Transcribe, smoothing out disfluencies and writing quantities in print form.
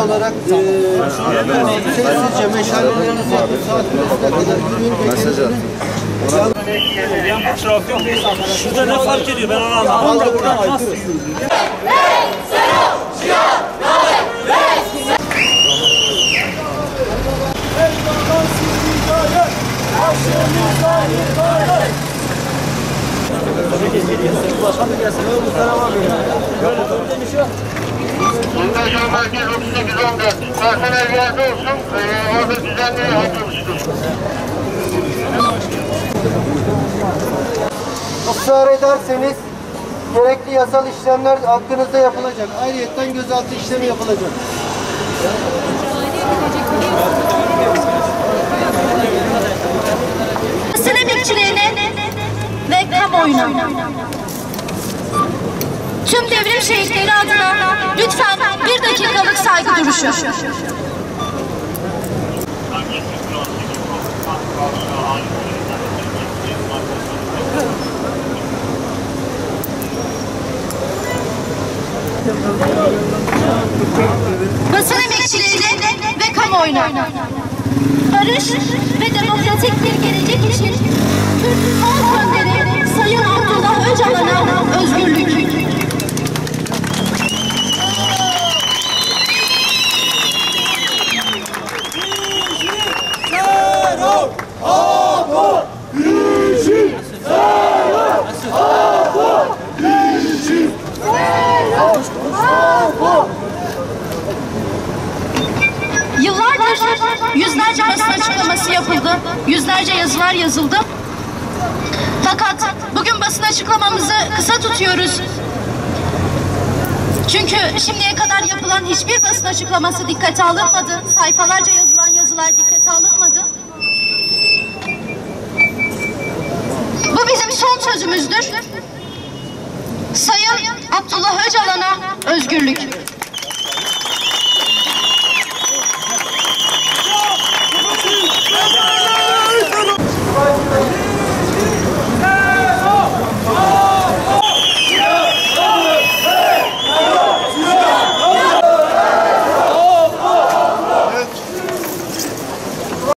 olarak sessizce meşalelerinizi yapıp saat kulesine kadar yürüyün. Şurada ne fark ediyor ben onu anlamadım. Bundan merkez 38-14. Personel yerde olsun. Orada düzenli yapılmıştır. Israr ederseniz gerekli yasal işlemler hakkınızda yapılacak. Ayrıyeten gözaltı işlemi yapılacak. Basın emekçilerine ve kamuoyuna, tüm devrim şehitleri adına lütfen bir dakikalık saygı duruşu. Basın emekçilerine ve kamuoyuna, barış ve demokratik bir gelecek için Türk halk önderi Sayın Abdullah Öcalan'a özgürlük. Yıllardır yüzlerce basın açıklaması yapıldı, yüzlerce yazılar yazıldı. Fakat bugün basın açıklamamızı kısa tutuyoruz. Çünkü şimdiye kadar yapılan hiçbir basın açıklaması dikkate alınmadı. Sayfalarca yazılan yazılar dikkate alınmadı. Bu bizim son sözümüzdür. Sayın Abdullah Öcalan'a özgürlük.